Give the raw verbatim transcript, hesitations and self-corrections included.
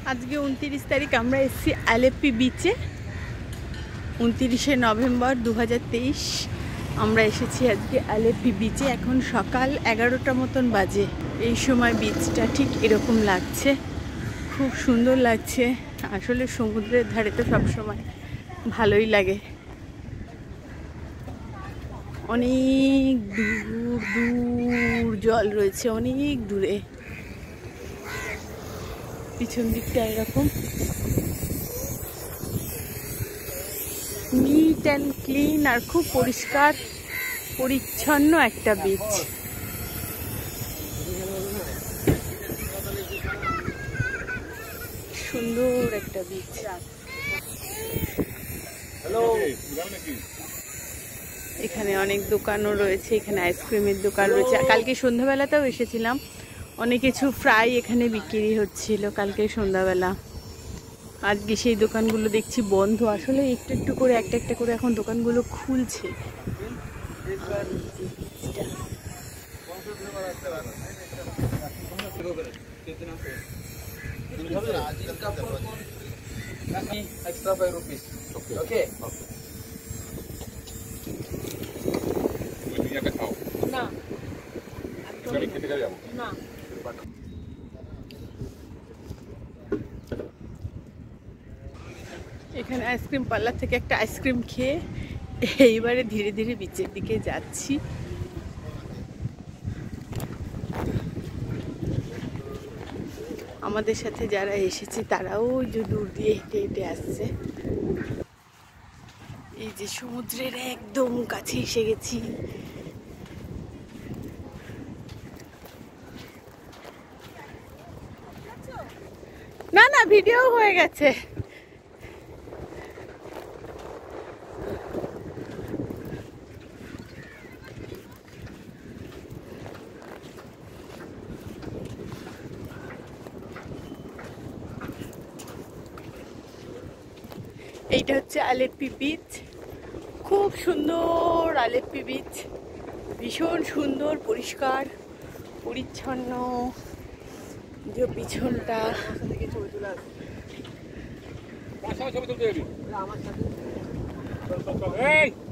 আজকে উনত্রিশ তারিখ আমরা এসেছি আলেপ্পি বিচে। উনত্রিশে নভেম্বর দু হাজার তেইশ আমরা এসেছি আজকে আলেপ্পি বিচে। এখন সকাল এগারোটা মতন বাজে। এই সময় বিচটা ঠিক এরকম লাগছে, খুব সুন্দর লাগছে। আসলে সমুদ্রের ধারে তো সবসময় ভালোই লাগে। অনেক দূর দূর জল রয়েছে, অনেক দূরে। পিছন দিকটা এরকম নিট অ্যান্ড ক্লিন আর খুব পরিষ্কার পরিচ্ছন্ন একটা বিচ। সুন্দর একটা বিচ। এখানে অনেক দোকানও রয়েছে, এখানে আইসক্রিমের দোকান রয়েছে। কালকে সন্ধ্যাবেলাতেও এসেছিলাম, অনেক কিছু ফ্রাই এখানে বিক্রি হচ্ছিল কালকে সন্ধ্যাবেলা। আজকে সেই দোকানগুলো দেখছি বন্ধ। আসলে একটু একটু করে একটা একটা করে এখন দোকানগুলো খুলছে। এখানে আইসক্রিম পার্লার থেকে একটা আইসক্রিম খেয়ে এইবারে ধীরে ধীরে বিচের দিকে যাচ্ছি। আমাদের সাথে যারা এসেছে তারাও যে দূর দিয়ে হেঁটে হেঁটে আসছে। এই যে সমুদ্রের একদম কাছে এসে গেছি। না না, ভিডিও হয়ে গেছে। এইটা হচ্ছে আলেপ্পি বিচ। খুব সুন্দর আলেপ্পি বিচ, ভীষণ সুন্দর, পরিষ্কার পরিচ্ছন্ন। যে পিছনটা ছবি তুলতে